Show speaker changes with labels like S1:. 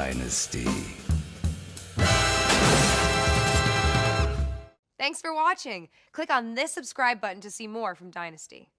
S1: Dynasty.
S2: Thanks for watching. Click on this subscribe button to see more from Dynasty.